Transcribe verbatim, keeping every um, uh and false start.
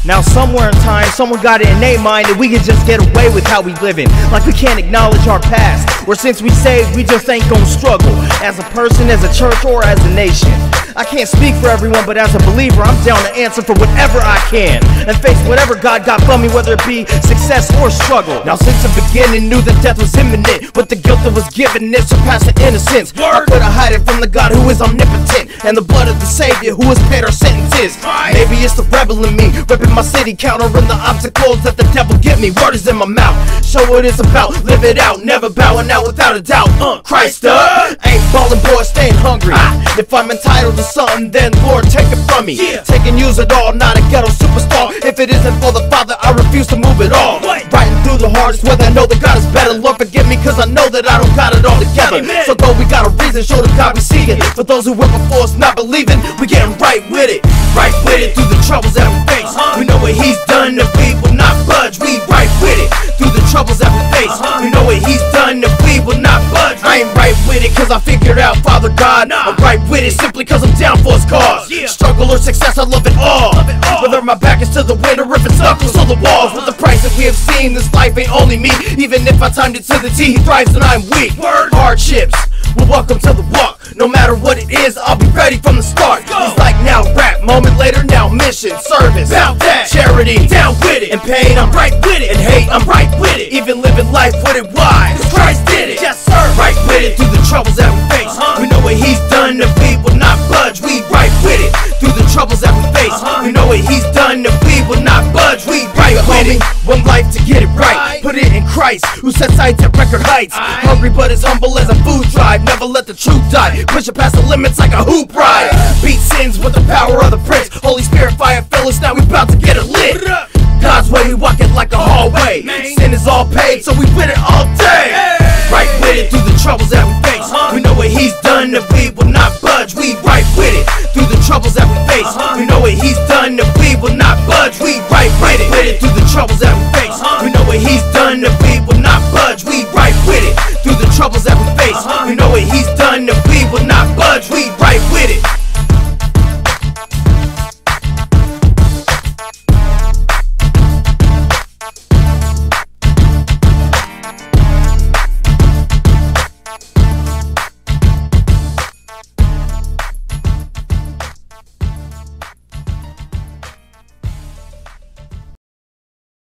Now somewhere in time, someone got it in their mind that we can just get away with how we living, like we can't acknowledge our past, or since we saved, we just ain't gonna struggle, as a person, as a church, or as a nation. I can't speak for everyone, but as a believer, I'm down to answer for whatever I can, and face whatever God got for me, whether it be success or struggle. Now since the beginning, knew that death was imminent, but the guilt that was given, it surpassed the innocence. How could I hide it from the God who is omnipotent, and the blood of the Savior who has paid our sentences? Maybe it's the rebel in me, ripping my city, countering the obstacles that the devil give me. Word is in my mouth, show what it's about, live it out, never bowing out without a doubt. Uh, Christ up, ain't ballin' boy, staying hungry. Ah, if I'm entitled to something, then Lord, take it from me. Yeah. Take and use it all, not a ghetto superstar. If it isn't for the Father, I refuse to move it all. What? Riding through the hardest weather, I know that God is better. Lord, forgive me, cause I know that I don't got it all together. Amen. So though we got a reason, show the God we see it. For those who went before us not believing, we getting right with it. Right with it, through the troubles that we face. Uh-huh. We know what He's done, if we will not budge. We right with it, through the troubles that we face. Uh-huh. We know what He's done, if we will not budge. I ain't right with it, cause I figured out Father God. Nah. I'm right with it, simply cause I'm down for His cause. Yeah. Struggle or success, I love it all. Love it all. Whether my back is to the wind or if it's knuckles on the walls. Uh-huh. With the price that we have seen, this life ain't only me. Even if I timed it to the T, He thrives and I'm weak. Word. Hardships, well, welcome to the walk. No matter what it is, I'll be ready from the start. It's like now rap, moment later now mission, service, about that, charity, down with it. In pain, I'm right with it. In hate, I'm right with it. Even living life with it wide, cause Christ did it. Yes sir, right with it. Through the troubles that we face, uh-huh. We know what He's done, if we will not budge. We right with it. Through the troubles that we face, uh-huh. We know what He's done, if we will not budge. We right with it. One life to get it right, put it in Christ, who sets sights at record heights. Hungry but as humble as a food drive, never let the truth die. Push it past the limits like a hoop ride. Beat sins with the power of the Prince. Holy Spirit fire fill us, now we about to get it lit. God's way, we walk it like a hallway. Sin is all paid, so we win it all day. Right with it, through the troubles that we face. We know what He's done, if we will not budge. We right with it, through the troubles that we face. We know what He's done, if we will not budge. We right with it, with it, through the troubles that we face. We know what He's done, if we will not budge. We right with it, through the troubles that we face. We know what He's done, if